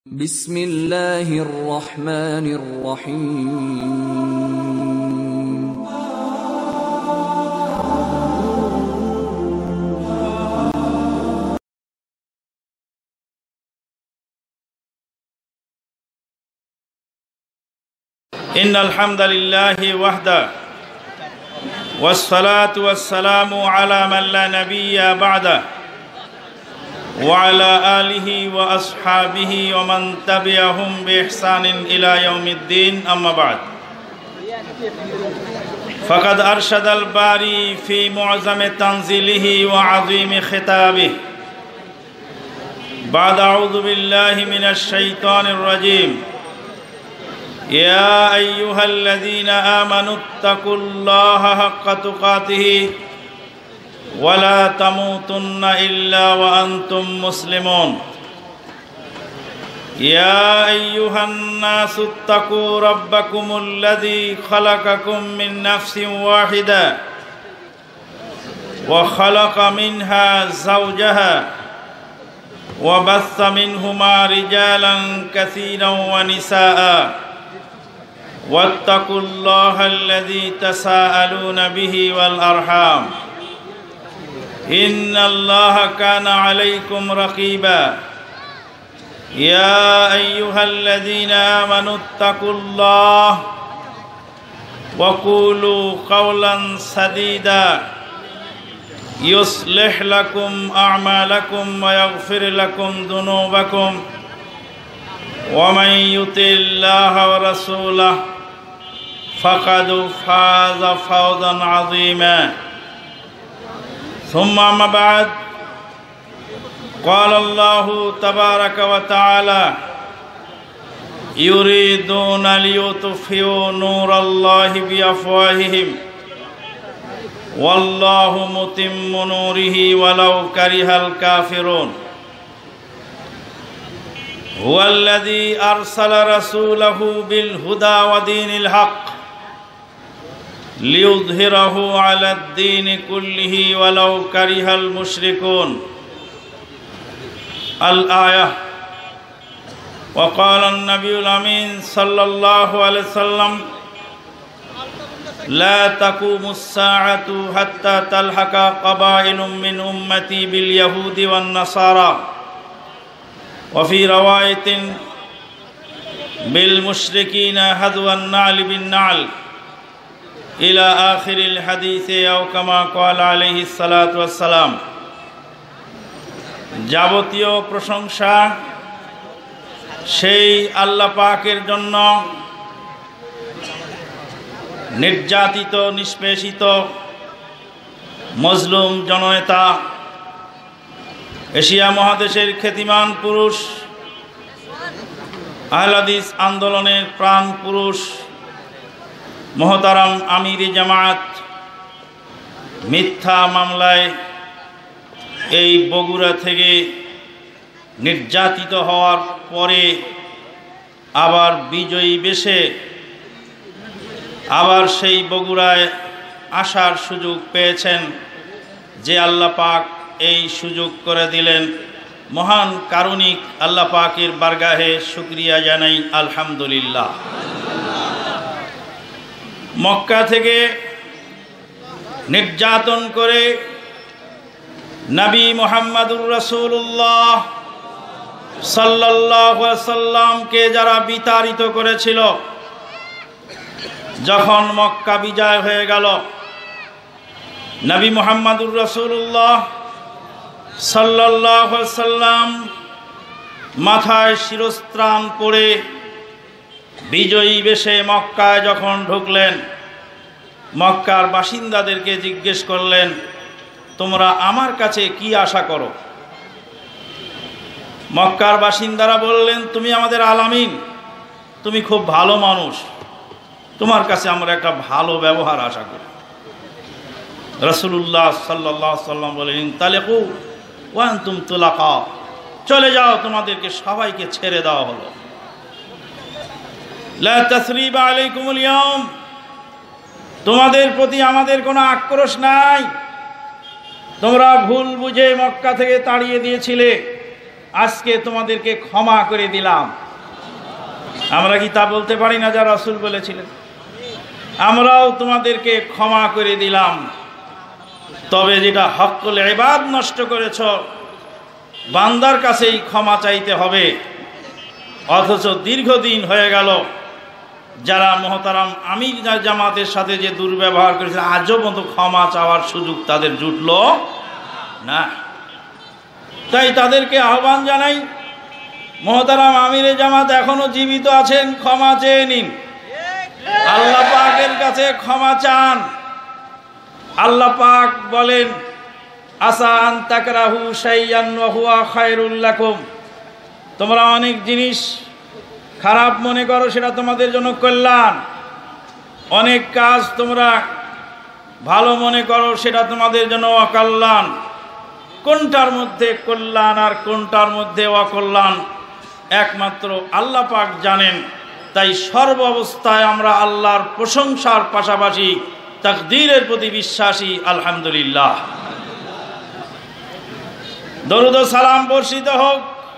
بسم الله الرحمن الرحيم إن الحمد لله وحده والصلاة والسلام على من لا نبي بعده وعلى آله وأصحابه ومن تبعهم بإحسان إلى يوم الدين أما بعد فقد أرشد الباري في معظم تنزيله وعظيم خطابه بعد أعوذ بالله من الشيطان الرجيم يا أيها الذين آمنوا اتقوا الله حق تقاته ولا تموتن إلا وأنتم مسلمون يا أيها الناس اتقوا ربكم الذي خلقكم من نفس واحدة وخلق منها زوجها وبث منهما رجالا كثيرا ونساء واتقوا الله الذي تساءلون به والأرحام إن الله كان عليكم رقيبا يا أيها الذين آمنوا اتقوا الله وقولوا قولا سديدا يصلح لكم أعمالكم ويغفر لكم ذنوبكم ومن يطع الله ورسوله فقد فاز فوزا عظيما ثم أما بعد قال الله تبارك وتعالى يريدون ليطفئوا نور الله بأفواههم والله متم نوره ولو كره الكافرون هو الذي أرسل رسوله بالهدى ودين الحق ليظهره على الدين كله ولو كره المشركون الآية وقال النبي الأمين صلى الله عليه وسلم لا تقوم الساعة حتى تلحق قبائل من أمتي باليهود والنصارى وفي رواية بالمشركين هذو النعل بالنعل إلى آخر الحديث أو كما قال عليه الصلاة والسلام যাবতীয় প্রশংসা সেই আল্লাহ পাকের জন্য নির্যাতিত নিষ্পেষিত মজলুম জননেতা এশিয়া মহাদেশের খ্যাতিমান পুরুষ আহলে হাদিস আন্দোলনের প্রাণ পুরুষ মোহতারাম আমির জামাত মিথ্যা মামলায় এই বগুড়া থেকে নির্যাতিত হওয়ার পরে আবার বিজয়ী বেশে আবার সেই বগুড়ায় আসার সুযোগ পেয়েছেন যে আল্লাহ পাক এই সুযোগ করে দিলেন মহান কারুণিক আল্লাহ পাকের বারগাহে শুকরিয়া জানাই আলহামদুলিল্লাহ। মক্কা থেকে নির্যাতন করে নবী মুহাম্মদুর রাসূলুল্লাহ সাল্লাল্লাহু আলাইহি সাল্লামকে যারা বিতাড়িত করেছিল, যখন মক্কা বিজয় হয়ে গেল নবী মুহাম্মদুর রাসূলুল্লাহ সাল্লাল্লাহু আলাইহি সাল্লাম মাথায় শিরস্ত্রাণ পরে বিজয়ী বেশে মক্কায় যখন ঢুকলেন, মক্কার বাসিন্দাদেরকে জিজ্ঞেস করলেন তোমরা আমার কাছে কি আশা করো? মক্কার বাসিন্দারা বললেন তুমি আমাদের আলামিন, তুমি খুব ভালো মানুষ, তোমার কাছে আমরা একটা ভালো ব্যবহার আশা করি। রাসূলুল্লাহ সাল্লাল্লাহু আলাইহি সাল্লাম বলেন ইনতালিকু ওয়া আনতুম তুলাকা, চলে যাও, তোমাদেরকে সবাইকে ছেড়ে দেওয়া হলো। লা তাসরিবা আলাইকুমুল ইয়াউম, তোমাদের প্রতি আমাদের কোনো আক্রোশ নাই, তোমরা ভুল বুঝে মক্কা থেকে তাড়িয়ে দিয়েছিলে, আজকে তোমাদেরকে ক্ষমা করে দিলাম। আমরা কি তা বলতে পারি না যা রাসূল বলেছিলেন? আমরাও তোমাদেরকে ক্ষমা করে দিলাম। তবে যেটা হক্কুল ইবাদ নষ্ট করেছ, বান্দার কাছেই ক্ষমা চাইতে হবে। অথচ দীর্ঘদিন হয়ে গেল যারা মোহতারাম আমির জামাতের সাথে যে দুর্ব্যবহার করেছে, আজও পর্যন্ত ক্ষমা চাওয়ার সুযোগ তাদের জুটল না। তাই তাদেরকে আহ্বান জানাই, মোহতারাম আমিরে জামাত এখনো জীবিত আছেন, ক্ষমা চেয়ে নিন, আল্লাহ পাকের কাছে ক্ষমা চান। আল্লাহ পাক বলেন, আসান তাকরাহু শাইয়ান ওয়া হুয়া খায়রুল লাকুম, তোমরা অনেক জিনিস খারাপ মনে করো, সেটা তোমাদের জন্য কল্যাণ। অনেক কাজ তোমরা ভালো মনে করো, সেটা তোমাদের জন্য অকল্যাণ। কোনটার মধ্যে কল্যাণ আর কোনটার মধ্যে অকল্যাণ একমাত্র আল্লাহ পাক জানেন। তাই সর্ব অবস্থায় আমরা আল্লাহর প্রশংসার পাশাপাশি তাকদীরের প্রতি বিশ্বাসী। আলহামদুলিল্লাহ। দরুদ ও সালাম বর্ষিত হোক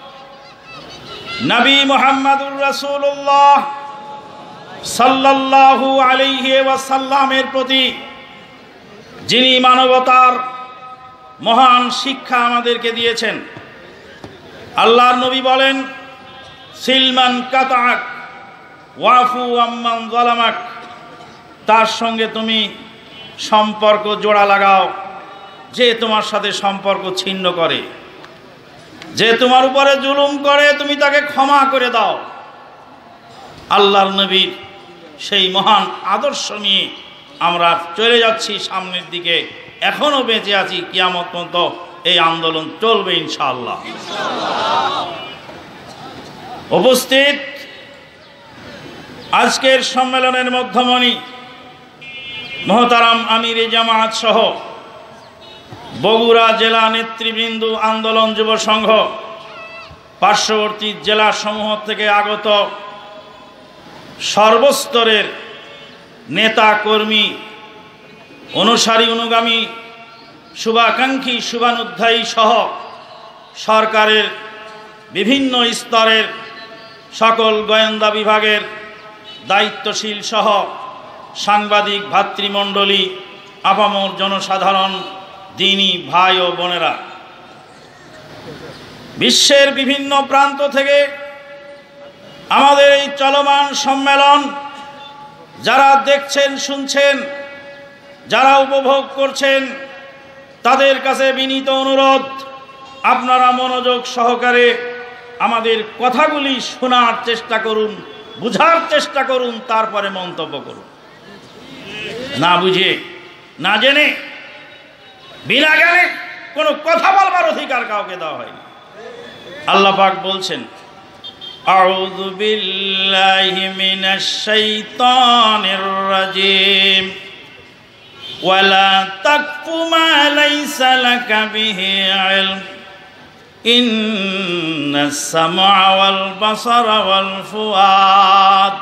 নবী মুহাম্মদুর রাসূলুল্লাহ সাল্লাল্লাহু আলাইহি ওয়াসাল্লামের প্রতি, যিনি মানবতার মহান শিক্ষা আমাদেরকে দিয়েছেন। আল্লাহর নবী বলেন, সিলমান কাতাক ওয়াফু আম্মান যালামাক, তার সঙ্গে তুমি সম্পর্ক জোড়া লাগাও যে তোমার সাথে সম্পর্ক ছিন্ন করে, যে তোমার উপরে জুলুম করে তুমি তাকে ক্ষমা করে দাও। আল্লাহর নবীর সেই মহান আদর্শ নিয়ে আমরা চলে যাচ্ছি সামনের দিকে, এখনো বেঁচে আছি, কিয়ামত পর্যন্ত এই আন্দোলন চলবে ইনশাআল্লাহ। উপস্থিত আজকের সম্মেলনের মধ্যমণি মোহতারাম আমিরে জামাত সহ বগুড়া জেলা নেতৃবৃন্দ, আন্দোলন যুব সংঘ, পার্শ্ববর্তী জেলা সমূহ থেকে আগত সর্বস্তরের নেতা কর্মী, অনুসারী অনুগামী, শুভাকাঙ্ক্ষী শুভানুধ্যায়ী সহ সরকারের বিভিন্ন স্তরের সকল গোয়েন্দা বিভাগের দায়িত্বশীল সহ সাংবাদিক ভাতৃমণ্ডলী, আপামর জনসাধারণ, দিনী ভাই ও বোনেরা, বিশ্বের বিভিন্ন প্রান্ত থেকে আমাদের এই চলমান সম্মেলন যারা দেখছেন, শুনছেন, যারা উপভোগ করছেন, তাদের কাছে বিনীত অনুরোধ, আপনারা মনোযোগ সহকারে আমাদের কথাগুলি শোনার চেষ্টা করুন, বুঝার চেষ্টা করুন, তারপরে মন্তব্য করুন। না বুঝে, না জেনে, বিনা জ্ঞানে কোনো কথা বলবার অধিকার কাউকে দেওয়া হয়নি। আল্লাহ পাক বলছেন, আউযু বিল্লাহি মিনাশ শাইতানির রাজিম, ওয়ালা তাকফু মা লাইসা লাকা বিহি ইলম, ইন্নাস সামআ ওয়াল বাসারা ওয়াল ফুআদ,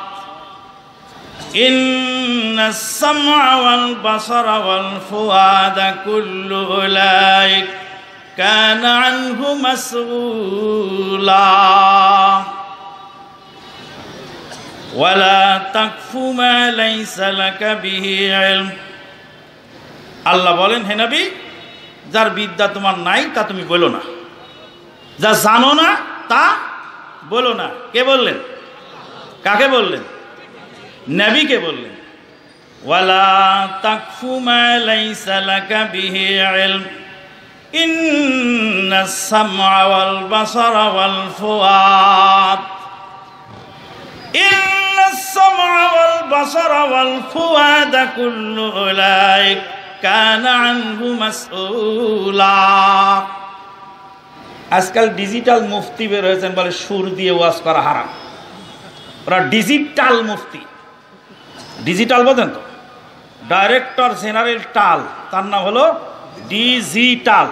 ইন্নাস সামআ ওয়াল বাসারা ওয়াল ফুআদা কুল্লু উলাইক কানা আনহু মাসউলা, ওয়ালা তাকফু মা লাইসা লাকা বিহি ইলম। আল্লাহ বলেন, হে নবী, যার বিদ্যা তোমার নাই তা তুমি বলো না, যা জানো না তা বলো না। কে বললেন? কাকে বললেন? নবীকে বললেন। ওয়ালা তাকফু মা লাইসা লাকা বিহি ইলম, ইন্নাস সামআ ওয়াল বাসারা ওয়াল ফুআদ, ইন্নাস সামআ ওয়াল বাসারা ওয়াল ফুআদা কুল্লু উলাইক কানা আনহু মাসউলা। আজকাল ডিজিটাল মুফতি বের হয়েছেন, বলে সুর দিয়ে ওয়াজ করা হারাম। ওরা ডিজিটাল মুফতি। ডিজিটাল বোঝেন তো? ডাইরেক্টর জেনারেল টাল, তার নাম হলো ডিজিটাল।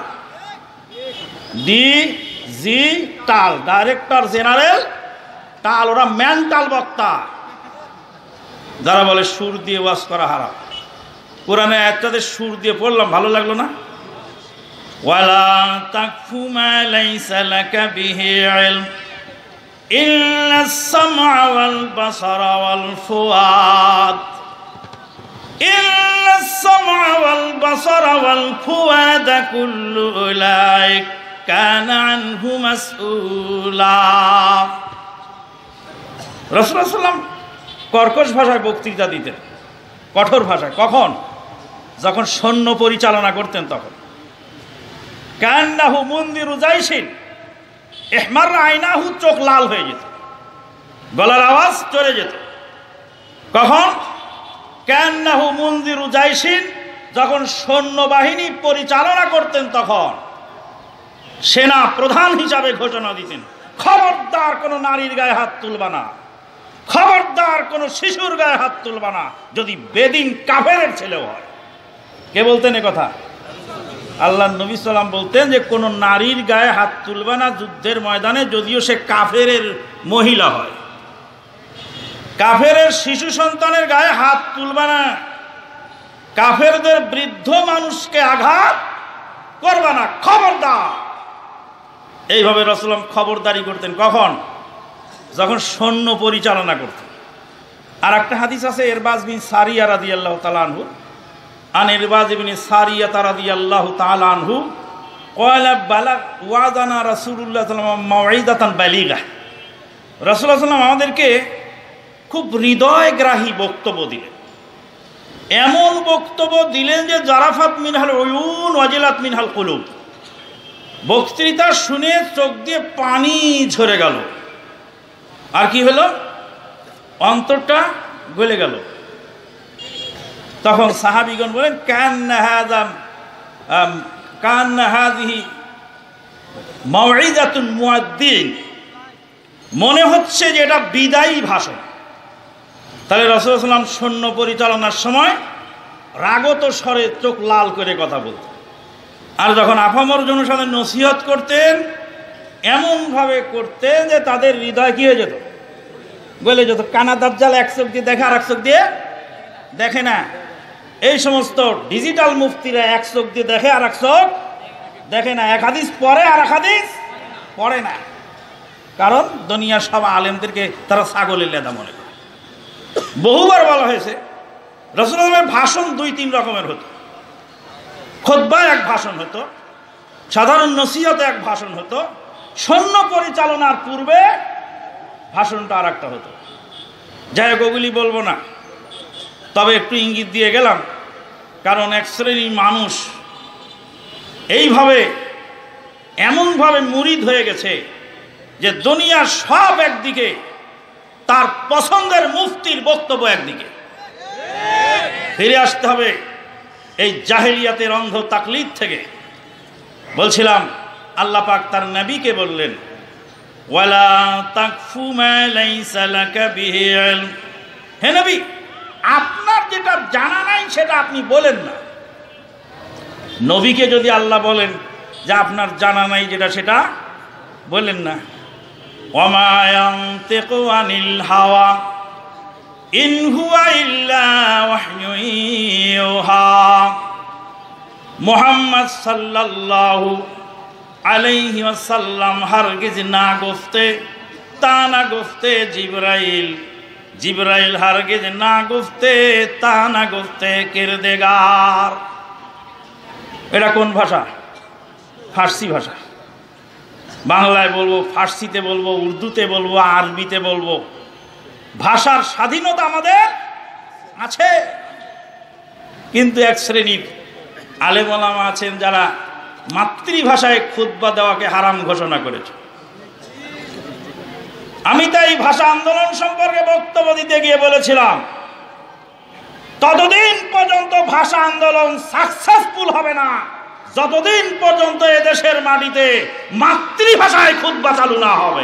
ডিজিটাল ডাইরেক্টর জেনারেল টাল, ওরা মেন্টাল বক্তা যারা বলে সুর দিয়ে ওয়াজ করা হারাম। কোরআনে আয়াতটাতে সুর দিয়ে পড়লাম, ভালো লাগলো না? ওয়ালা তাকফু মা লাইসা লাকা বিহি ইলম ইল্লাস সামআ ওয়াল বাসারা ওয়াল ফুয়াদ ইল্লাস সামআ ওয়াল বাসারা ওয়াল ফুয়াদ কুল্লু উলাইক কানা আনহু মাসউলা। রাসূলুল্লাহ সাল্লাল্লাহু আলাইহি ওয়াসাল্লাম কর্কশ ভাষায় বক্তৃতা দিতেন, কঠোর ভাষায়। কখন? যখন সৈন্য পরিচালনা করতেন তখন। কান্নাহু মুনদিরু জাইশিন ইহমার আইনাহু, চোখ লাল হয়ে যেত, গলার আওয়াজ চলে যেত। কখন? কান্নাহু মুনদিরু জাইশিন, যখন সৈন্যবাহিনী পরিচালনা করতেন তখন সেনা প্রধান হিসাবে ঘোষণা দিতেন, খবরদার কোনো নারীর গায়ে হাত তুলবা না, খবরদার কোনো শিশুর গায়ে হাত তুলবা না, যদি বেদিন কাফেরের ছেলেও হয়। কে বলতেন এ কথা? আল্লাহর নবী সাল্লাম বলতেন যে কোনো নারীর গায়ে হাত তুলবা না যুদ্ধের ময়দানে, যদিও সে কাফেরের মহিলা হয়। কাফেরের শিশু সন্তানের গায়ে হাত তুলবা না, কাফেরদের বৃদ্ধ মানুষকে আঘাত করবা না, খবরদার। এইভাবে রাসূলুল্লাহ খবরদারি করতেন। কখন? যখন সৈন্য পরিচালনা করতেন। আর একটা হাদিস আছে ইরবাজ বিন সারিয়া রাদিয়াল্লাহু তাআলা আনহু, আন ইরবাজ ইবনে সারিয়া রাদিয়াল্লাহু তাআলা আনহু ক্বালা বালাগ ওয়াদানা রাসূলুল্লাহ সাল্লাল্লাহু আলাইহি ওয়াসাল্লাম মাউইদাতান বালিগা। রাসূলুল্লাহ সাল্লাল্লাহু আলাইহি ওয়াসাল্লাম আমাদেরকে খুব হৃদয়গ্রাহী বক্তব্য দিলেন, এমন বক্তব্য দিলেন যে জারাফাত মিনহাল উয়ুন ওয়াজিলাত মিনহাল কুলুব। বক্তৃতা শুনে চোখ দিয়ে পানি ঝরে গেল, আর কি হলো? অন্তরটা গলে গেল। তখন সাহাবীগণ বলেন কান্না হাযিহি মাউইযাতুন মুআদ্দিন, মনে হচ্ছে যে এটা বিদায়ী ভাষণ। তাহলে রাসূলুল্লাহ সাল্লাল্লাহু আলাইহি ওয়াসাল্লাম সৈন্য পরিচালনার সময় রাগত স্বরে চোখ লাল করে কথা বলতেন। আর যখন আপামর জনসাধারণ নসিহত করতেন এমনভাবে করতেন যে তাদের হৃদয় কি হয়ে যেত? গলে যেত। কানা দাজ্জাল এক চোখ দিয়ে দেখে আর এক চোখ দিয়ে দেখে না। এই সমস্ত ডিজিটাল মুফতিরা এক চোখ দিয়ে দেখে আর এক চোখ দেখে না, এক হাদিস পড়ে আর এক হাদিস পড়ে না। কারণ দুনিয়ার সব আলেমদেরকে তারা ছাগলের লেদা মনে করে। বহুবার বলা হয়েছে রাসূলুল্লাহর ভাষণ 2-3 রকমের হতো। খুতবা এক ভাষণ হতো, সাধারণ নসিহতে এক ভাষণ হতো, সৈন্য পরিচালনার পূর্বে ভাষণটা আর একটা হতো। যাই হোক, ওগুলি বলবো না, তবে একটু ইঙ্গিত দিয়ে গেলাম। কারণ এক শ্রেণীর মানুষ এইভাবে এমনভাবে মুরিদ হয়ে গেছে যে দুনিয়ার সব একদিকে, তার পছন্দের মুফতির বক্তব্য একদিকে। ফিরে আসতে হবে এই জাহেলিয়াতের অন্ধ তাকলিদ থেকে। বলছিলাম আল্লাহ পাক তার নবীকে বললেন, ওয়ালা তাকফু মা লাইসা লাকা বিহি ইলম, হে নবী, আপনার যেটা জানা নাই সেটা আপনি বলেন না। নবীকে যদি আল্লাহ বলেন যে আপনার জানা নাই যেটা, সেটা বলেন না। ওয়ামা ইয়ানতিকু আনিল হাওয়া ইন হুয়া ইল্লা ওয়াহয়ুন ইউহা। মুহাম্মদ সাল্লাল্লাহু আলাইহি ওয়াসাল্লাম হারগিজ না গফতে, তা না গফতে জিবরাইল, জিবরাইল হারগিজ না গফতে, তা না গফতে কিরদেগার। এটা কোন ভাষা? ফার্সি ভাষা। বাংলায় বলবো, ফার্সিতে বলবো, উর্দুতে বলবো, আরবিতে বলবো। ভাষার স্বাধীনতা আমাদের আছে, কিন্তু এক শ্রেণীর আলেম ওলামা আছেন যারা মাতৃভাষায় খুতবা দেওয়াকে হারাম ঘোষণা করেছে। আমি তাই ভাষা আন্দোলন সম্পর্কে বক্তব্য দিতে গিয়ে বলেছিলাম, ততদিন পর্যন্ত ভাষা আন্দোলন সাকসেসফুল হবে না যতদিন পর্যন্ত এদেশের মাটিতে মাতৃভাষায় খুতবা চালু না হবে।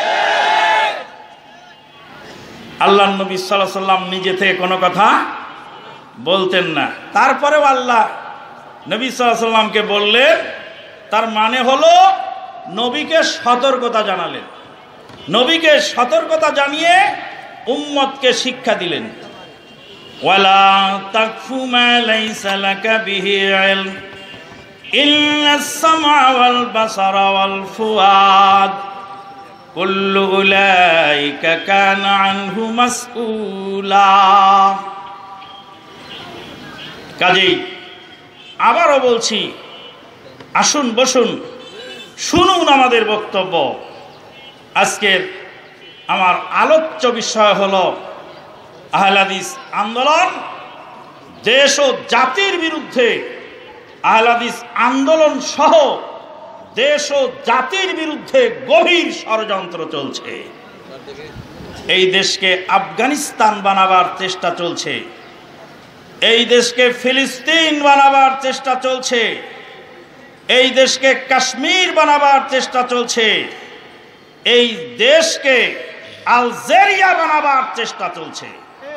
আল্লাহ নবী সাল্লাল্লাহু আলাইহি ওয়াসাল্লাম নিজে থেকে কোনো কথা বলতেন না, তারপরেও আল্লাহ নবী সাল্লাল্লাহু আলাইহি ওয়াসাল্লামকে বললেন। তার মানে হলো নবীকে সতর্কতা জানালেন, নবীকে সতর্কতা জানিয়ে উম্মতকে শিক্ষা দিলেন। ওয়ালা তাকফু মা লাইসা লাকা বিহি ইলম ইন্নাস সামআ ওয়াল বাসারা ওয়াল ফুআদ কুল্লু উলাইকা কানা আনহু মাসউলা। কাজেই আবারও বলছি, আসুন বসুন, শুনুন আমাদের বক্তব্য। আজকের আমার আলোচ্য বিষয় হলো আহলে হাদিস আন্দোলন, দেশ ও জাতির বিরুদ্ধে আহলে হাদিস আন্দোলন সহ দেশ ও জাতির বিরুদ্ধে গভীর ষড়যন্ত্র চলছে। এই দেশকে আফগানিস্তান বানাবার চেষ্টা চলছে, এই দেশকে ফিলিস্তিন বানাবার চেষ্টা চলছে, এই দেশকে কাশ্মীর বানাবার চেষ্টা চলছে, এই দেশকে আলজেরিয়া বানাবার চেষ্টা চলছে।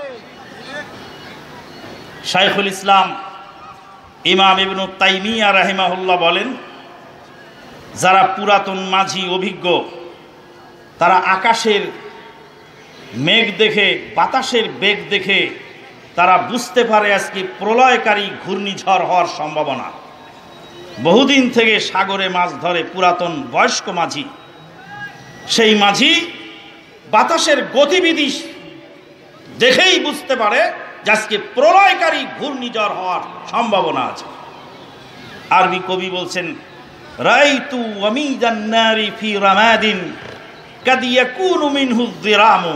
শাইখুল ইসলাম ইমাম ইবনে তাইমিয়া রাহিমাহুল্লাহ বলেন, যারা পুরাতন মাঝি অভিজ্ঞ, তারা আকাশের মেঘ দেখে, বাতাসের বেগ দেখে তারা বুঝতে পারে আজকে প্রলয়কারী ঘূর্ণিঝড় হওয়ার সম্ভাবনা। বহুদিন থেকে সাগরে মাছ ধরে পুরাতন বয়স্ক মাঝি, সেই মাঝি বাতাসের গতিবিধি দেখেই বুঝতে পারে যে আজকে প্রলয়কারী ঘূর্ণিঝড় হওয়ার সম্ভাবনা আছে। আরবি কবি বলছেন, রাইতু ওয়ামিদান নারি ফি রামাদিন কাদ ইয়াকুনু মিনহু যিরামু।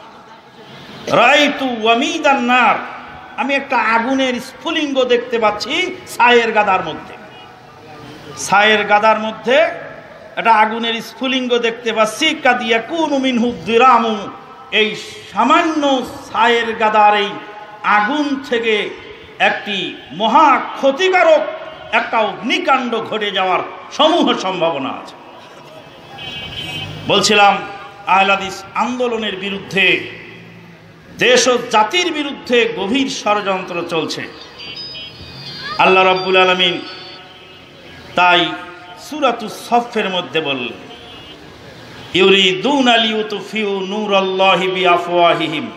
রাইতু ওয়ামিদান নার, আমি একটা আগুনের স্ফুলিঙ্গ দেখতে পাচ্ছি ছায়ের গাদার মধ্যে। ছায়ের গাদার মধ্যে একটা আগুনের স্ফুলিঙ্গ দেখতে পাচ্ছি। কাদ ইয়াকুনু মিনহু যিরামু, এই সামান্য ছায়ের গাদার এই আগুন থেকে একটি মহা ক্ষতিকারক একটা অগ্নিকাণ্ড ঘটে যাওয়ার সমূহ সম্ভাবনা আছে। বলছিলাম আহলে হাদিস আন্দোলনের বিরুদ্ধে, দেশ ও জাতির বিরুদ্ধে গভীর ষড়যন্ত্র চলছে। আল্লাহ রাব্বুল আলামিন তাই সূরাতুস সফের মধ্যে বললেন, ইউরিদুনা লিইউতফিউ নূরাল্লাহি বিআফওয়াহিহিম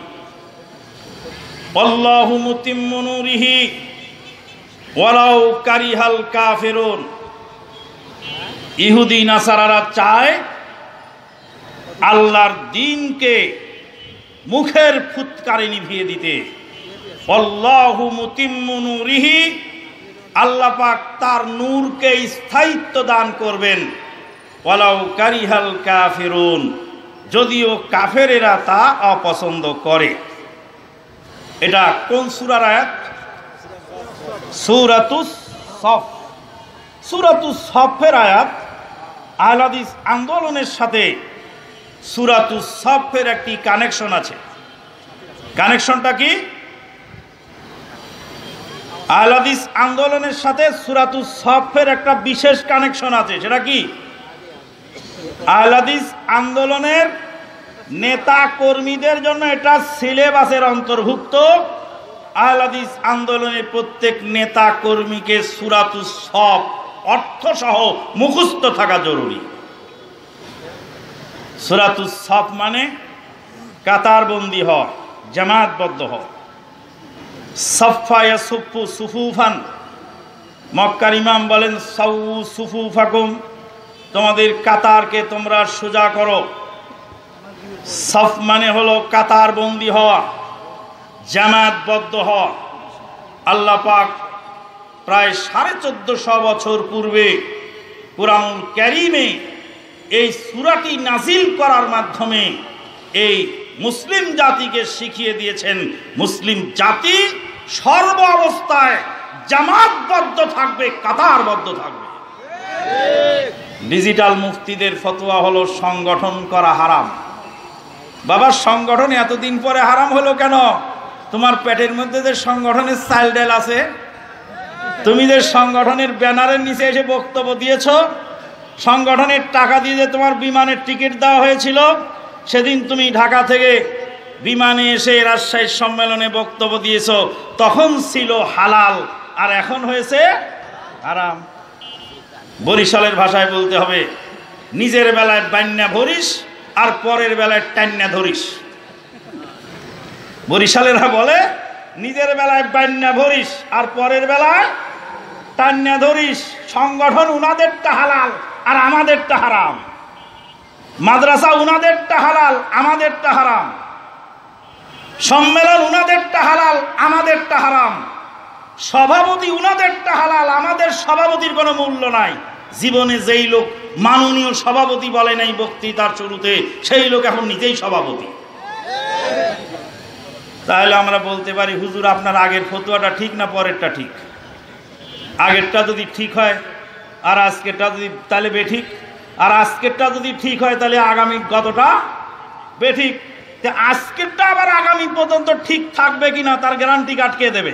আল্লাহু মুতিম্মু নূরিহি ওয়ালাউ কারিহাল কাফিরুন। ইহুদি নাসারারা চায় আল্লাহর দ্বীনকে মুখের ফুৎকারে নিভিয়ে দিতে। আল্লাহু মুতিম্মু নূরিহি, আল্লাহ পাক তার নূরকে স্থায়িত্ব দান করবেন। ওয়ালাউ কারিহাল কাফিরুন, যদিও কাফেরেরা তা অপছন্দ করে। এটা কোন সূরার আয়াত? সূরাতুস সফ। সূরাতুস সফের আয়াত। আহলে হাদিস আন্দোলনের সাথে সূরাতুস সফের একটি কানেকশন আছে। কানেকশনটা কি? আহলে হাদিস আন্দোলনের সাথে সূরাতুস সফের একটা বিশেষ কানেকশন আছে। সেটা কি? আহলে হাদিস আন্দোলনের নেতা কর্মীদের জন্য এটা সিলেবাসের অন্তর্ভুক্ত। আহলে হাদিস আন্দোলনের প্রত্যেক নেতা কর্মীকে সূরাতুস সফ অর্থ সহ মুখস্থ থাকা জরুরি। সূরাতুস সফ মানে কাতারবন্দি হওয়া, জামাতবদ্ধ হওয়া। সাফফা ইয়াসুফু সুফুফান, মক্কার ইমাম বলেন সাউ সুফুফাকুম, তোমাদের কাতারকে তোমরা সোজা করো। সফ মানে হলো কাতারবন্দি হওয়া, জামাতবদ্ধ হওয়া। আল্লাহ পাক প্রায় 1450 বছর পূর্বে কুরআনুল কারীমে এই সূরাটি নাজিল করার মাধ্যমে এই মুসলিম জাতিকে শিখিয়ে দিয়েছেন, মুসলিম জাতি সর্ব অবস্থায় জামাতবদ্ধ থাকবে, কাতারবদ্ধ থাকবে। ডিজিটাল মুফতিদের ফতোয়া হলো সংগঠন করা হারাম। বাবা, সংগঠন এতদিন পরে হারাম হলো কেন? তোমার পেটের মধ্যে যে সংগঠনের চাল ডাল আছে, তুমি যে সংগঠনের ব্যানারের নিচে এসে বক্তব্য দিয়েছ, সংগঠনের টাকা দিয়ে যে তোমার বিমানের টিকিট দেওয়া হয়েছিল, সেদিন তুমি ঢাকা থেকে বিমানে এসে রাজশাহীর সম্মেলনে বক্তব্য দিয়েছ, তখন ছিল হালাল, আর এখন হয়েছে হারাম। বরিশালের ভাষায় বলতে হবে, নিজের বেলায় বান্যা ভরিস আর পরের বেলায় টান্যা ধরিস। বরিশালেরা বলে নিজের বেলায় বান্যা ভরিস আর পরের বেলায় টান্যা ধরিস। সংগঠন উনাদেরটা হালাল আর আমাদেরটা হারাম, মাদ্রাসা উনাদেরটা হালাল আমাদেরটা হারাম, সম্মেলন উনাদেরটা হালাল আমাদেরটা হারাম, সভাপতি উনাদেরটা হালাল আমাদের সভাপতির কোনো মূল্য নাই। জীবনে যেই লোক মাননীয় সভাপতি বলে নাই বক্তৃতার শুরুতে, সেই লোক এখন নিজেই সভাপতি। তাহলে আমরা বলতে পারি, হুজুর আপনার আগের ফতোয়াটা ঠিক না পরেরটা ঠিক? আগেরটা যদি ঠিক হয় আর আজকেরটা যদি তাহলে বেঠিক, আর আজকেরটা যদি ঠিক হয় তাহলে আগামী গতটা বেঠিক। আজকেরটা আবার আগামী পর্যন্ত ঠিক থাকবে কিনা তার গ্যারান্টি আটকে দেবে।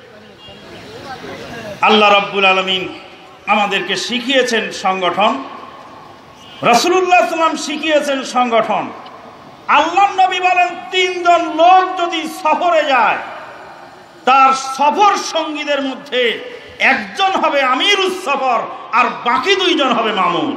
আল্লাহ রাব্বুল আলামিন আমাদেরকে শিখিয়েছেন সংগঠন, রাসূলুল্লাহ সাল্লাল্লাহু আলাইহি ওয়াসাল্লাম শিখিয়েছেন সংগঠন। আল্লাহর নবী বলেন, তিনজন লোক যদি সফরে যায়, তার সফর সঙ্গীদের মধ্যে একজন হবে আমিরুস সফর আর বাকি দুইজন হবে মামুর।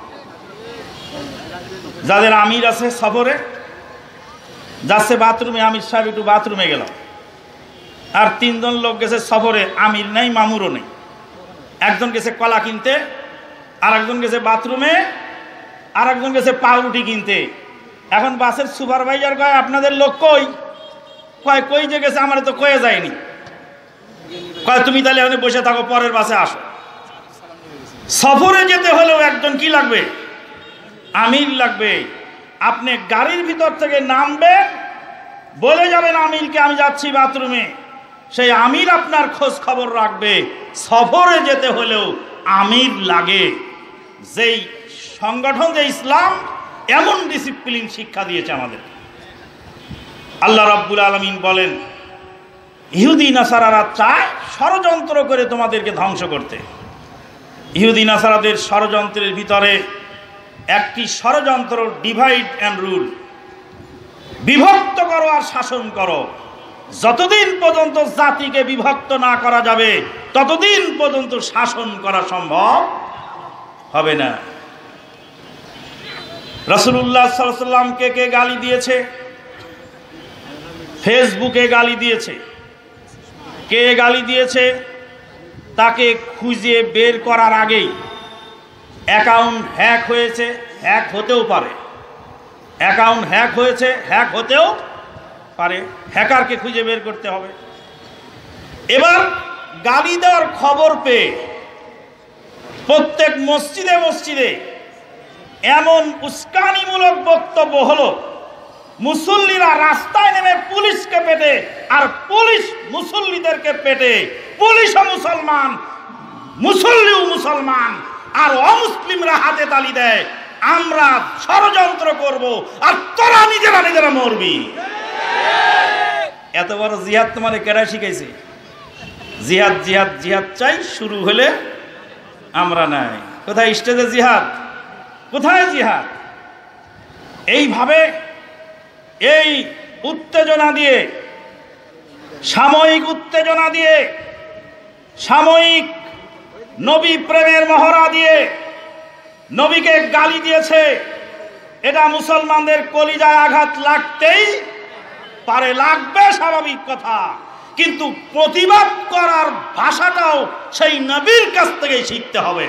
যাদের আমির আছে সফরে যাচ্ছে বাথরুমে, আমির সাহেব একটু বাথরুমে গেল, আর তিনজন লোক গেছে সফরে, আমির নেই মামুরও নেই। একজন গেছে কলা কিনতে, আর একজন গেছে বাথরুমে, আর একজন গেছে পাউরুটি কিনতে। এখন বাসের সুপারভাইজার কয়, আপনাদের লোক কই? কয় কই যে গেছে, আমার তো কয়ে যায়নি। কয় তুমি তাহলে এখানে বসে থাকো, পরের বাসে আসো। সফরে যেতে হলেও একজন কি লাগবে? আমির লাগবে। আপনি গাড়ির ভিতর থেকে নামবেন, বলে যাবেন আমিরকে আমি যাচ্ছি বাথরুমে, সেই আমির আপনার খোঁজ খবর রাখবে। সফরে যেতে হলেও আমির লাগে। যেই সংগঠন, যে ইসলাম এমন ডিসিপ্লিন শিক্ষা দিয়েছে আমাদের। আল্লাহ রাব্বুল আলামিন বলেন, ইহুদি নাসারারা চায় ষড়যন্ত্র করে তোমাদেরকে ধ্বংস করতে। ইহুদি নাসারাদের ষড়যন্ত্রের ভিতরে একটি ষড়যন্ত্র ডিভাইড অ্যান্ড রুল, বিভক্ত করো আর শাসন করো। যতদিন পর্যন্ত জাতিকে বিভক্ত না করা যাবে ততদিন পর্যন্ত শাসন করা সম্ভব হবে না। রাসূলুল্লাহ সাল্লাল্লাহু আলাইহি ওয়াসাল্লামকে কে গালি দিয়েছে? ফেসবুকে গালি দিয়েছে। কে গালি দিয়েছে? তাকে খুঁজে বের করার আগেই অ্যাকাউন্ট হ্যাক হয়েছে, হ্যাক হতেও পারে। অ্যাকাউন্ট হ্যাক হয়েছে, হ্যাক হতেও পারে। হ্যাকারকে খুঁজে বের করতে হবে। এবার গালি দেওয়ার খবর পেয়ে প্রত্যেক মসজিদে মসজিদে এমন উস্কানিমূলক বক্তব্য হলো, মুসল্লিরা রাস্তায় নেমে পুলিশকে পেটে, আর পুলিশ মুসল্লিদেরকে পেটে। পুলিশও মুসলমান, মুসল্লিও মুসলমান, আর অমুসলিমরা হাতে তালি দেয়, আমরা ষড়যন্ত্র করব আর তোরা নিজেরা নিজেরা মরবি। এত বড় জিহাদ তোমারে কেডা শিখাইছে? জিহাদ জিহাদ জিহাদ চাই, শুরু হলে আমরা নাই। কোথায় স্টেজে জিহাদ? কোথায় জিহাদ? এইভাবে এই উত্তেজনা দিয়ে, সাময়িক উত্তেজনা দিয়ে, সাময়িক নবী প্রেমের মহড়া দিয়ে নবীকে গালি দিয়েছে। এটা মুসলমানদের কলিজায় আঘাত লাগতেই পারে, লাগবে, স্বাভাবিক কথা। কিন্তু প্রতিবাদ করার ভাষাটাও সেই নবীর কাছ থেকে শিখতে হবে।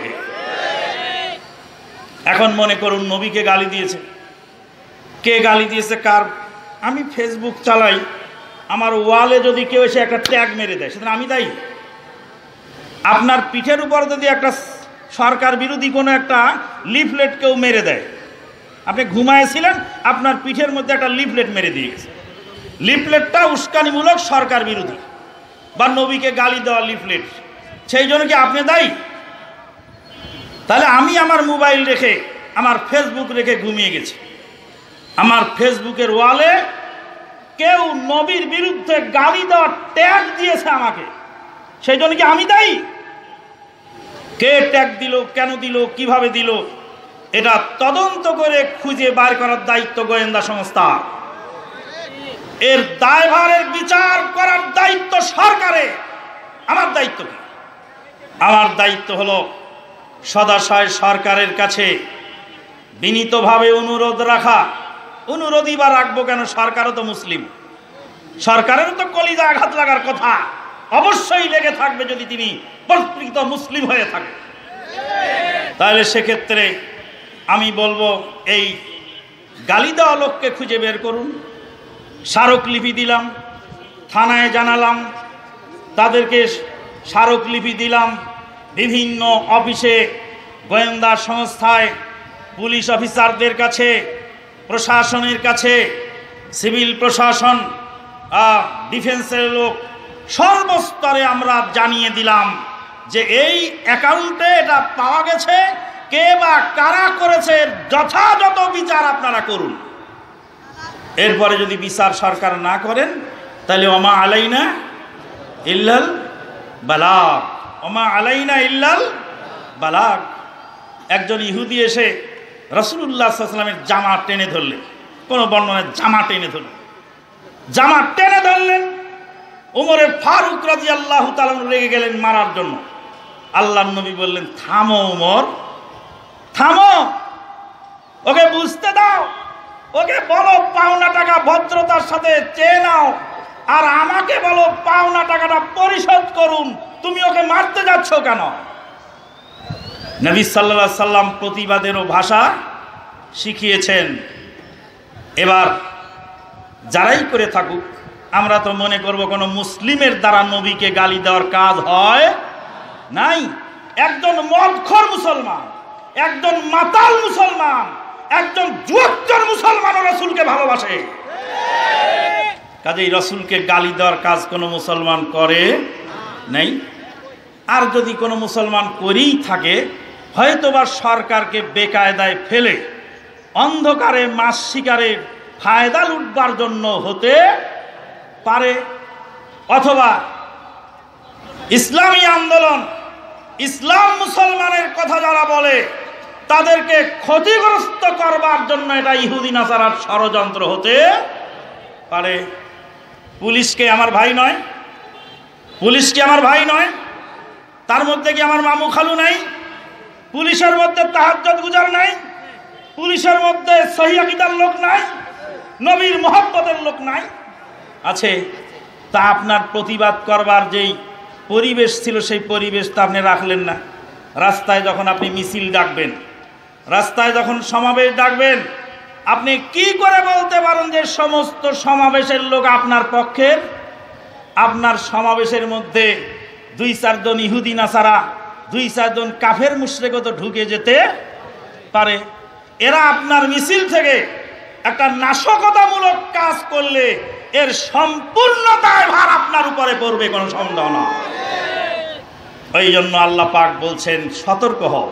এখন মনে করুন নবীকে গালি দিয়েছে। কে গালি দিয়েছে কার? আমি ফেসবুক চালাই, আমার ওয়ালে যদি কেউ এসে একটা ট্যাগ মেরে দেয়, সেটা আমি দায়ী? আপনার পিঠের উপর যদি একটা সরকার বিরোধী কোনো একটা লিফলেট কেউ মেরে দেয়, আপনি ঘুমায়েছিলেন, আপনার পিঠের মধ্যে একটা লিফলেট মেরে দিয়ে গেছে, লিফলেটটা উস্কানিমূলক, সরকার বিরোধী বা নবীকে গালি দেওয়া লিফলেট, সেই জন্য কি আপনি দায়ী? তাহলে আমি আমার মোবাইল রেখে, আমার ফেসবুক রেখে ঘুমিয়ে গেছি, আমার ফেসবুকের ওয়ালে কেউ নবীর বিরুদ্ধে গালি দেওয়ার ট্যাগ দিয়েছে আমাকে, সেই জন্য কি আমি দায়ী? কে ট্যাগ দিল, কেন দিল, কিভাবে দিল, এটা তদন্ত করে খুঁজে বার করার দায়িত্ব গোয়েন্দা সংস্থা। এর দায়ভারের বিচার করার দায়িত্ব সরকারের। আমার দায়িত্ব কি? আমার দায়িত্ব হলো সদাশয় সরকারের কাছে বিনীতভাবে অনুরোধ রাখা। অনুরোধই বা রাখবো কেন? সরকারও তো মুসলিম, সরকারেরও তো কলিজা আঘাত লাগার কথা, অবশ্যই লেগে থাকবে যদি তিনি প্রকৃত মুসলিম হয়ে থাকে। তাহলে সেক্ষেত্রে আমি বলবো এই গালি দেওয়া লোককে খুঁজে বের করুন। স্মারকলিপি দিলাম, থানায় জানালাম, তাদেরকে স্মারকলিপি দিলাম, বিভিন্ন অফিসে, গোয়েন্দা সংস্থায়, পুলিশ অফিসারদের কাছে, প্রশাসনের কাছে, সিভিল প্রশাসন, ডিফেন্সের লোক, সর্বস্তরে আমরা জানিয়ে দিলাম যে এই অ্যাকাউন্টে এটা পাওয়া গেছে, কে বা কারা করেছে যথাযথ বিচার আপনারা করুন। এরপরে যদি বিচার সরকার না করেন তাহলে ওমা আলাইনা ইল্লাল বালাগ, ওমা আলাইনা ইল্লাল বালাগ। একজন ইহুদি এসে রাসূলুল্লাহ সাল্লাল্লাহু আলাইহি ওয়াসাল্লামের জামা টেনে ধরলেন, কোনো বর্ণনায় জামা টেনে ধরলেন, জামা টেনে ধরলেন। ওমরে ফারুক রাদিয়াল্লাহু তাআলা রেগে গেলেন মারার জন্য। আল্লাহর নবী বললেন, থামো ওমর, থামো, ওকে বুঝতে দাও, ওকে বলো পাওনা টাকা ভদ্রতার সাথে চেয়ে নাও, আর আমাকে বলো পাওনা টাকাটা পরিশোধ করুন, তুমি ওকে মারতে যাচ্ছ কেন? নবী সাল্লাল্লাহু আলাইহি সাল্লাম প্রতিবাদেরও ভাষা শিখিয়েছেন। এবার যারাই করে থাকুক, আমরা তো মনে করব কোনো মুসলিমের দ্বারা নবীকে গালি দেওয়ার কাজ হয় নাই। একজন মদখোর মুসলমান, একজন মাতাল মুসলমান, একজন জুয়াচ্চর মুসলমান রাসূলকে ভালোবাসে, কাজেই রাসূলকে গালি দেওয়ার কাজ কোনো মুসলমান করে নাই। আর যদি কোনো মুসলমান করেই থাকে, হয়তোবা সরকারকে বেকায়দায় ফেলে অন্ধকারে মাছ শিকারের ফায়দা লুটবার জন্য হতে পারে, অথবা ইসলামী আন্দোলন, ইসলাম মুসলমানের কথা যারা বলে তাদেরকে ক্ষতিগ্রস্ত করবার জন্য এটা ইহুদি নাসারার ষড়যন্ত্র হতে পারে। পুলিশকে আমার ভাই নয়? পুলিশকে আমার ভাই নয়? তার মধ্যে কি আমার মামু খালু নাই? পুলিশের মধ্যে তাহাজ্জুদ গুজার নাই? পুলিশের মধ্যে সহিহ আকীদার লোক নাই? নবীর মহব্বতের লোক নাই? আছে। তা আপনার প্রতিবাদ করবার যেই পরিবেশ ছিল সেই পরিবেশটা আপনি রাখলেন না। রাস্তায় যখন আপনি মিছিল ডাকবেন, রাস্তায় যখন সমাবেশ ডাকবেন, আপনি কি করে বলতে পারেন যে সমস্ত সমাবেশের লোক আপনার পক্ষের? আপনার সমাবেশের মধ্যে 2-4 জন ইহুদি নাসারা, 2-4 জন কাফের মুশরিকও তো ঢুকে যেতে পারে। এরা আপনার মিছিল থেকে একটা নাশকতামূলক কাজ করলে এর সম্পূর্ণ দায়ভার আপনার উপরে পড়বে, কোনো সন্দেহ না। ওই জন্য আল্লাহ পাক বলছেন সতর্ক হও।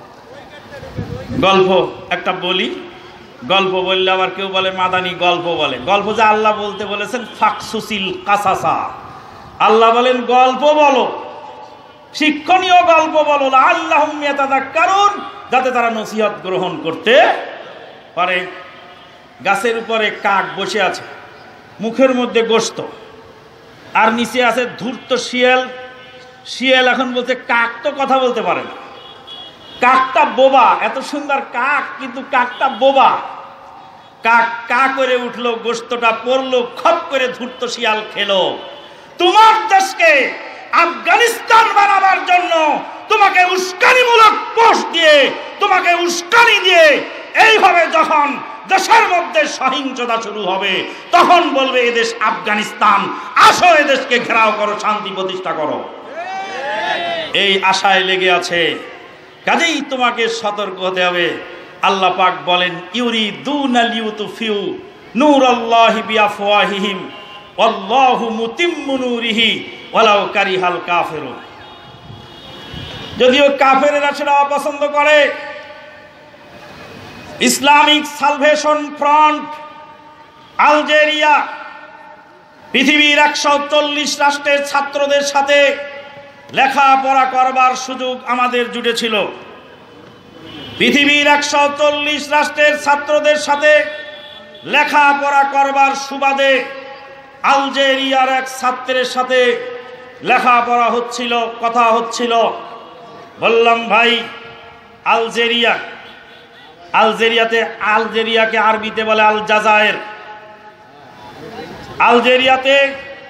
গল্প একটা বলি, গল্প বললে আবার কেউ বলে মাদানি গল্প বলে। গল্প যে আল্লাহ বলতে বলেছেন ফাকসুসিল কাসাসা, আল্লাহ বলেন গল্প বলো, শিক্ষণীয় গল্প বলো, লাআল্লাহুম ইয়াতাযাক্কারুন, যাতে তারা নসিহত গ্রহণ করতে পারে। গাছের উপরে কাক বসে আছে, মুখের মধ্যে গোশত, আর নিচে আছে ধূর্ত শিয়াল। শিয়াল এখন বলছে কাক তো কথা বলতে পারে না, কাকটা বোবা, এত সুন্দর কাক কিন্তু কাকটা বোবা। কাক কা করে উঠলো, গোশতটা পড়লো, খপ করে ধূর্ত শিয়াল খেলো। তোমার দেশকে আফগানিস্তান বানাবার জন্য তোমাকে উস্কানিমূলক পোস্ট দিয়ে, তোমাকে উস্কানি দিয়ে এইভাবে যখন দেশের মধ্যে সহিংসতা শুরু হবে, তখন বলবে এদেশ আফগানিস্তান, আসো এদেশকে ঘেরাও করো, শান্তি প্রতিষ্ঠা করো। এই আশায় লেগে আছে, কাজেই তোমাকে সতর্ক হতে হবে। আল্লাহ পাক বলেন ইউরিদুনা লিউতফিউ নূরাল্লাহি বিআফওয়াহিহিম ওয়াল্লাহু মুতিম্মু নূরিহি ওয়ালাউ কারিহাল কাফিরুন। যদিও কাফেরেরা সেটা অপছন্দ করে, ইসলামিক সালভেশন ফ্রন্ট আলজেরিয়া পৃথিবীর 140 রাষ্ট্রের ছাত্রদের সাথে লেখাপড়া করবার সুযোগ আমাদের জুটেছিল। পৃথিবীর 140 রাষ্ট্রের ছাত্রদের সাথে লেখাপড়া করবার সুবাদে আলজেরিয়ার এক ছাত্রের সাথে লেখাপড়া হচ্ছিল, কথা হচ্ছিল। বললাম ভাই, আলজেরিয়াকে আরবিতে বলে আল জাজায়ের। আলজেরিয়াতে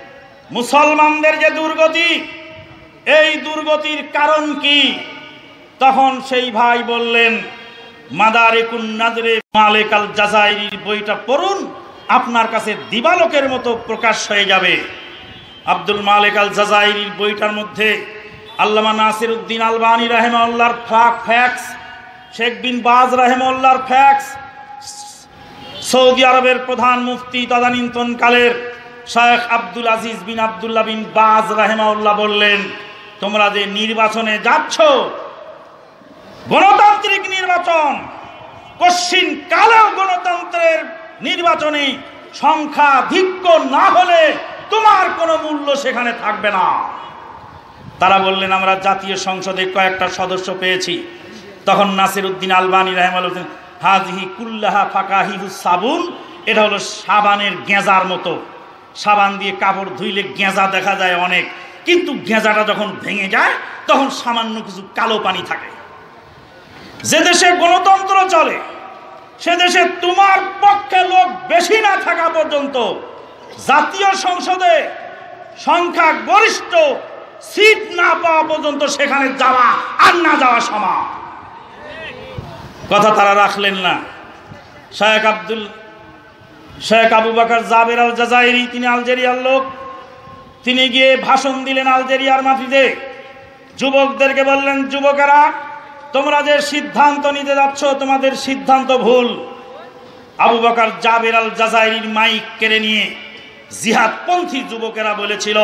মুসলমানদের যে দুর্গতি, এই দুর্গতির কারণ কি? তখন সেই ভাই বললেন, মাদারিকুন নাজরে মালিক আল জাজাইরির বইটা পড়ুন, আপনার কাছে দিবালোকের মতো প্রকাশ হয়ে যাবে। আব্দুল মালিক আল জাজাইরির বইটার মধ্যে আল্লামা নাসির উদ্দিন আলবানী রাহিমাহুল্লাহর ফ্যাক্স, শেখ বিন বাজ রাহিমাহুল্লাহর ফ্যাক্স, সৌদি আরবের প্রধান মুফতি তদানীন্তনকালের শেখ আব্দুল আজিজ বিন আব্দুল্লাহ বিন বাজ রাহিমাহুল্লাহ বললেন, তোমরা যে নির্বাচনে যাচ্ছ, গণতান্ত্রিক নির্বাচন, কশ্চিন কালেও গণতন্ত্রের নির্বাচনে সংখ্যাধিক্য না হলে তোমার কোনো মূল্য সেখানে থাকবে না। তারা বললেন, আমরা জাতীয় সংসদে কয়েকটা সদস্য পেয়েছি। তখন নাসির উদ্দিন আলবানী রাহিমাহুল্লাহ, হাজিহি কুল্লাহা ফাকাহিহু সাবুন, এটা হলো সাবানের গেঁজার মতো। সাবান দিয়ে কাপড় ধুইলে গেঁজা দেখা যায় অনেক, কিন্তু গেঁজাটা যখন ভেঙে যায় তখন সামান্য কিছু কালো পানি থাকে। যে দেশে গণতন্ত্র চলে সে দেশে তোমার পক্ষে লোক বেশি না থাকা পর্যন্ত জাতীয় সংসদে সংখ্যা গরিষ্ঠ সিট না পাওয়া পর্যন্ত সেখানে যাওয়া আর না যাওয়া সমান। কথা তারা রাখলেন না। শেখ আবু বকর জাবের আল জাজাইরি, তিনি আলজেরিয়ার লোক, তিনি গিয়ে ভাষণ দিলেন আলজেরিয়ার মাটিতে। যুবকদেরকে বললেন, যুবকেরা, তোমরা যে সিদ্ধান্ত নিতে যাচ্ছ তোমাদের সিদ্ধান্ত ভুল। আবু বকর জাবের আল জাজাইরির মাইক কেড়ে নিয়ে জিহাদপন্থী যুবকেরা বলেছিল,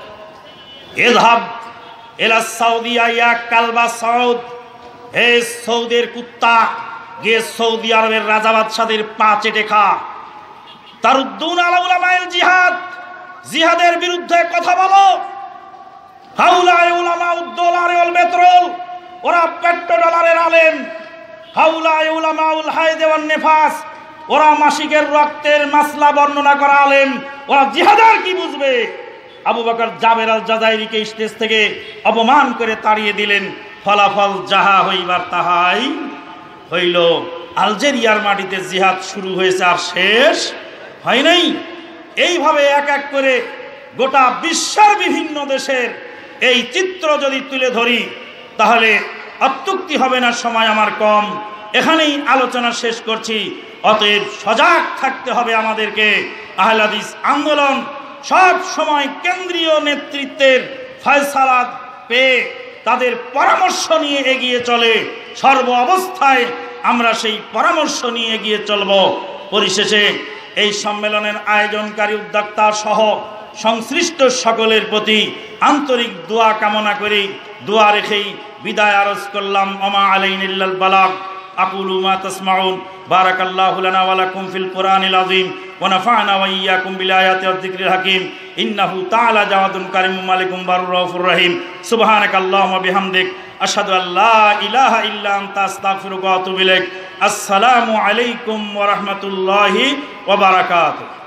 ইযহাব ইলা সাউদিয়া ইয়া কালবা সাউদ, হে সৌদের কুত্তা, গিয়ে সৌদি আরবের রাজা বাদশাদের পা চেটে খা। তারুদ্দুন আলা উলামায়ে জিহাদ, জিহাদের বিরুদ্ধে কথা বলো। হাউলায়ে উলামাউদ দোলারে ওয়াল পেট্রোল, ওরা পেট্রোডলারের আলেম। হাউলায়ে উলামাউল হায়দ ওয়ান নেফাস, ওরা মাসিকের রক্তের মাসলা বর্ণনা করা আলেম, ওরা জিহাদের কি বুঝবে। আবু বকর জাবের আল জাজাইরিকে স্টেজ থেকে অপমান করে তাড়িয়ে দিলেন। ফলাফল যাহা হইবার তাহাই হইল। আলজেরিয়ার মাটিতে জিহাদ শুরু হয়েছে, আর শেষ হয় নাই। এইভাবে এক এক করে গোটা বিশ্বের বিভিন্ন দেশের এই চিত্র যদি তুলে ধরি তাহলে অত্যুক্তি হবে না, সময় আমার কম। এখানেই আলোচনা শেষ করছি। অতএব সজাগ থাকতে হবে আমাদেরকে। আহলে হাদিস আন্দোলন সব সময় কেন্দ্রীয় নেতৃত্বের ফয়সালা পেয়ে তাদের পরামর্শ নিয়ে এগিয়ে চলে। সর্ব অবস্থায় আমরা সেই পরামর্শ নিয়ে এগিয়ে চলব। পরিশেষে এই সম্মেলনের আয়োজনকারী উদ্যোক্তা সহ সংশ্লিষ্ট সকলের প্রতি আন্তরিক দোয়া কামনা করি। দোয়া রেখেই বিদায় আরজ করলাম। ওমা আলাইনা ইল্লাল বালাগ। আকুলু মা তাসমাউন। বারাকাল্লাহু লানা ওয়া লাকুম ফিল কুরআনিল আযীম ওয়া নাফা'না ওয়া ইয়্যাকুম বিল আয়াতি ওয়াজ যিকরিল হাকীম। ইন্নাহু তাআলা জাওয়াদুন কারীমুন মালিকুম বারুর রাউফুর রহিম। সুবহানাকাল্লাহুম্মা বিহামদিক আশহাদু আল্লা ইলাহা ইল্লা আনতা আস্তাগফিরুকা ওয়া আতুবু ইলাইক। আসসালামু আলাইকুম ওয়া রাহমাতুল্লাহি ওয়া বারাকাতুহু।